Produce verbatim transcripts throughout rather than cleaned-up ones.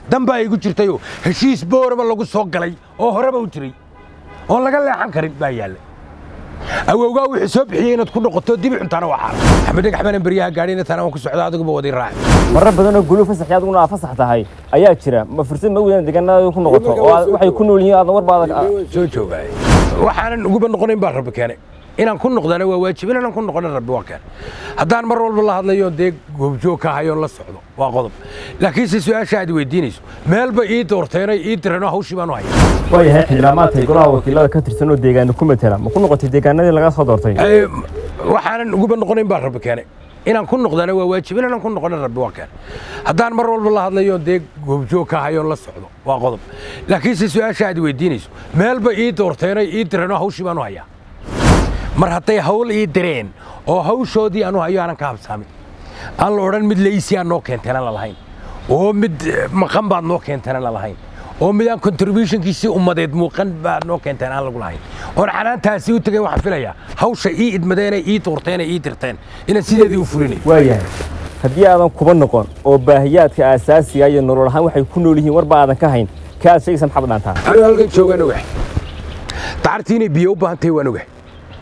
damba ay igu jirtay oo heshiis boorama lagu soo galay oo horeba u jiray oo laga leexan karin baa yaallay awowgaa wixii soo bixiyay inaad ku noqoto dib cuntaana waa xaal axmed axmed bariyaha gaadhina tan aan ku socdo adigu wadi raac marar badan oo gulu fasax yaad una fasax tahay ayaa jira ma fursad ma weeyaan deegaanada ku noqoto oo waxay ku nool yihiin aad warbaada soo joogay waxaan ugu noqonayn baa rabbi keenay inaan ku noqdana waa waajib inaan ku noqono rabbi waa keen haddaan mar walba la hadlayo deeg goobjoog ka hayo la socdo waa qodob laakiin si su'aasha aad weydiinayso meelba ii doorteenay ii dirano hawshii baan u hayay waayahay xildhibaanada golaha wakiilada ka tirsan oo deegaanada ku matala ma ku noqotay deegaanadii laga soo doortay waxaan ugu noqonayn baa rabbi keenay inaan ku noqdana waa waajib inaan ku noqono rabbi waa keen haddaan mar walba la hadlayo deeg goobjoog ka hayo la socdo waa qodob laakiin si su'aasha aad weydiinayso meelba ii doorteenay ii dirano hawshii baan u hayay mar hadday hawl ii direen oo hawshoodii aanu hayo aanan ka habsaamin aan la odhan mid laysi aan noo keenteena la lahayn oo mid maqan baad noo keenteena la lahayn oo mid aan contributionkiisii ummadeed muuqan baad noo keenteen aan lagu lahayn oon canaantaasi u tegay waxaan filayaa hawsha ii idmadeenay ii doorteenay ii dirteen inaan sideedii u fulinay waayahay haddii aadan kuba noqon oo baahiyaadka aasaasiga iyo nolol ahaan waxay ku nool yihiin warba aadan ka hayn ka aad sheegaysa maxaad dhaantaa anigu halkan joogaan ogahay dacartii inay biyo u baahan tahay waan ogahay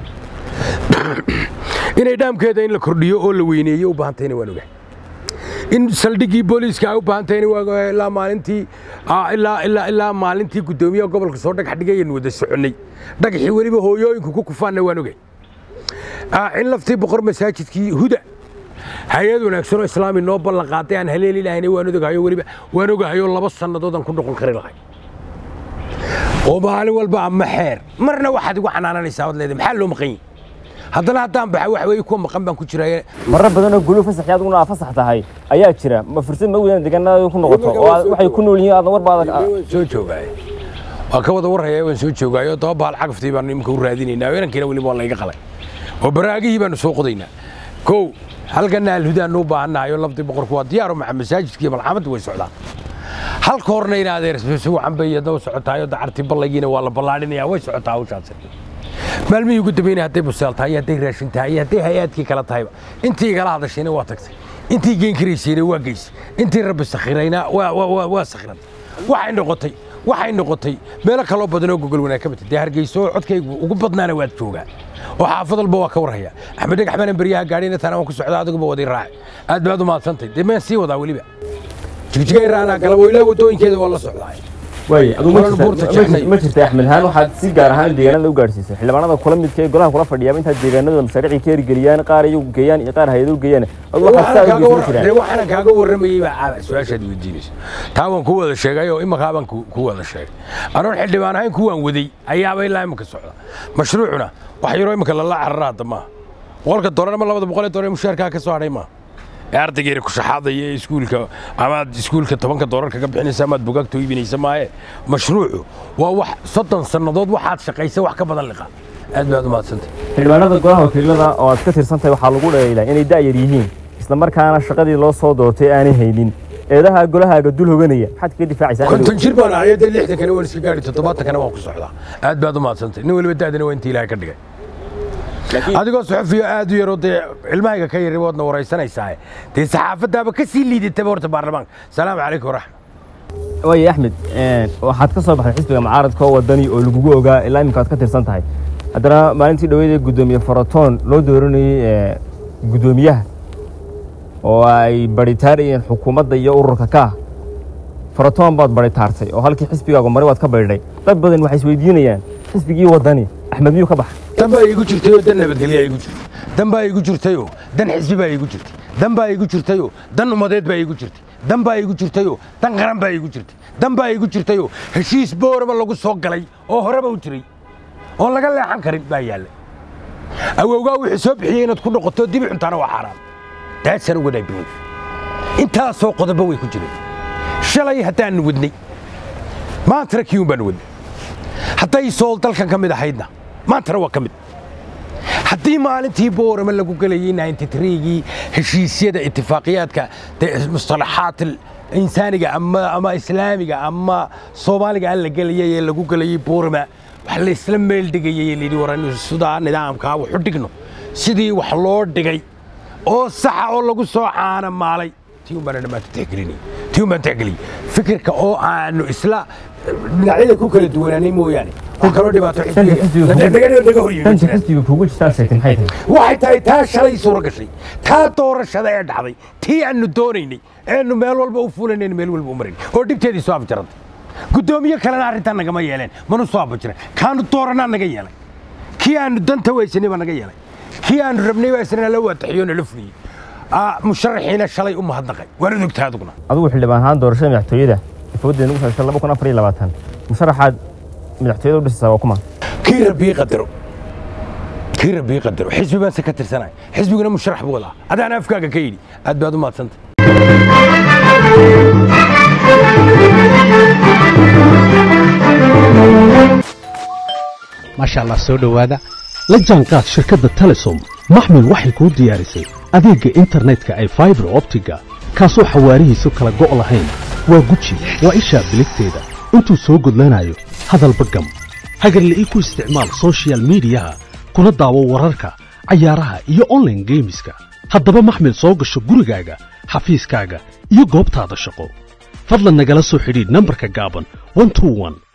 inay dhaamkeeda in la kordhiyo oo la weyneeyo u baahantayna waan ogahay in saldhiggii booliiska ay u baahantayna waa ilaa maalintii ilaa ilaa ilaa maalintii guddoomiyaha gobolka soo dhagax dhigayeen wada soconnay dhagaxii weliba hooyooyinku ku kufaanna waan ogahay in laftii boqor masaajidkii huda hay-ad wanaagsan oo islaami noo ballan qaaday aan haleeli lahayna waan ogahayo weliba waan ogahayoo laba sannadood aan ku noqon kari lahay oo maalin walba ama xeer marna waxaad igu xanaananaysaa wad leedahay maxaa loo maqan yahay haddana haddaan baxa wax weeye kuwa maqan baan ku jiray marar badan oo gulu fasax yaad una fasax tahay ayaa jira ma fursad ma weeyaan deegaanada ku noqoto oo waxay ku nool yihiin aad warbaada soo joogay waa ka wada warhaya waan soo joogay oo tobaal cagaftii baan imka u raadinaynaa inankina weliba waa la iga qalay oo baraagihii baan soo qodaynaa kow halkan alhudaa noo baahanahay oo laftii boqorku waa diyaar oo masaajidkii malxamad way socdaan halka horna in adeer si wacan bay iyadoo socotaay oo dacartii ballaygiina waa la ballaadhinayaa way socotaa hawshaas maalmihii ugu dambeynay hadday busaal tahay hadday raashin tahay hadday hay-aadkii kala tahayba intii igala hadashayna waa tagtay intii geen karaysayna waa geysay intii rabbi sakhirayna waa sakhirantay waxay noqotay waxay noqotay meelo kaloo badan oo gogol wanaag ka batay dee hargeyso codkaygu ugu badnaana waad joogaa oo xaafad walba waa ka warhaya axmed axmed bariyaha gaadhina tan aan ku socdo adiguba wadi raac aad baad u maadsantay dee meen sii wadaa weliba jigjigay raanaa kala weylaa wadooyinkeeda waa la socdaa way adu ma jirta axmed haan waxaad si gaar ahaan deegaanada u gaarsiisay xildhibaanada kula midka ee golaha kula fadhiya inta deegaanada mashaariic ka hirgeliyaan qaar ay u geeyaan iyo qaar hay'ado u geeyaan adu waxa saad u jiraan waxaan kaaga waramayay baa su'aashaad weydiinayso taa waan ku wada sheegay oo imaka baan ku wada sheegay aroon xildhibaan ahaan kuwaan waday ayaaba ilaa imaka socda mashruucuna wax yaro imaka la la carraada ma boqolka doolar ama labada boqol doolar mushaarka ka soo hadhay ma ardaygeena ku shaxaadaya iskuulka ama iskuulka tobanka doolar kaga bixinaysa ama bugaagta iibinaysa maaye mashruucu waa wax soddon sannadood waxaad shaqaysay wax ka badan liqa aad baad u maadsantay xildhibaanada golaha wakiilada oo aad ka tirsantahay waxaa lagu dheeylaa inay da'yar yihiin isla markaana shaqadii loo soo doortay aanay haynin eedaha golahaaga dul hoganaya maxaad kaga difaacaysaa konton jir baan ahay hadda lixdan kana waan iska gaadhi toddobaatan kana waan ku socdaa aad baad u maadsantay nin weliba da'dana waa intii ilaahay ka dhigay adigoo saxafiyo aad u yar oo dee ilmahayga ka yari waadna waraysanaysaa dee saxaafadaaba ka sii liidataba horta baarlamaanka salaamu calaykum waraxmat waaye axmed waxaad ka soo baxday xisbiga mucaaradka oo wadani oo lagugu ogaa ilaa imika aad ka tirsan tahay haddana maalintii dhaweydee guddoomiye faratoon loo dooranayey guddoomiyaha oo ay baritaarayeen xukuumadda iyo ururka ka ah faratoon baad baritaartay oo halkii xisbigaagu maray waad ka baydhay dad badan waxay isweydiinayaan xisbigii wadani axmed miyuu ka baxay dan baa igu jirtay oo dan nabadgelya igu jirtay dan baa igu jirtay oo dan xisbi baa igu jirtay dan baa igu jirtay oo dan umadeed baa igu jirtay dan baa igu jirtay oo dan qaran baa igu jirtay dan baa igu jirtay oo heshiis boorama lagu soo galay oo horeba u jiray oo laga leexan karin baa yaallay awowgaa wixii soo bixiyay inaad ku noqoto dib cuntaana waa xaaraan taasaan uga dhaabiyey intaasoo qodobo way ku jireen shalay haddaan wadnay maantana kiyuun baan wadnay hadday sool dalkan ka mid ahaydna maantana waa ka mid haddii maalintii boorama lagu gelayay ninety-three-gii heshiisyada ittifaaqiyaadka mustalaxaat insaaniga ama ama islaamiga ama soomaaliga aan la gelayay ee lagu gelayay boorama wax la isla meel dhigayay lidii waran sidaa nidaamka wax u dhigno sidii wax loo dhigay oo sax oo lagu soo caana maalay tii baan dhamaad tixgelinay tii baan tixgeliyay fikirka oo aanu isla dhinacyada ku kala duwanaanay mooyaane ku kala dhibaato xisbiga kugu jirtaa sheegtay maxay tahay waxay tahay taa shalay suura gashay taa doorashada ee dhacday tii aanu doonaynay eenu meel walba u fulanayna meel walba u marayn oo dhibteedii soo afjarantay gudoomiye kalena arrintan nagama yeeleen manu soo abajiran kaanu dooranaa naga yeelay kii aanu danta weysanay baa naga yeelay kii aanu rabnay baa isna la waataxiyoona la fuliyey musharaxiina shalay u mahadnaqay waana ogtaa aduguna adigu xildhibaan ahaan doorashada madaxtooyada ifoodeena ugu soo laba kun afar iyo labaatan musharaxaad madaxtooyada u dhisaysaa waa kuma kii rabbi qadaro kii rabbi qadaro xisbi baan ka tirsanay xisbiguna musharax buu wadaa adaan afkaaga ka yidhi aad baad u maadsantay ما شاء الله سو دhowaada la jaanqaad shirkadda Telesom maxmil waxay ku diyaarisay adeega internetka ay fiber optiga kaasoo xawaarihiisu kala go' lahayn waa guji waa isha biligteeda intuu soo gudlanayo hadalba gam hagarlii ku isticmaal social media kuna daawo wararka cayaaraha iyo online gameska haddaba maxmil soo gasho gurigaaga xafiiskaaga iyo goobtaada shaqo fadlan nagala soo xidhiidh nambarka gaaban one two one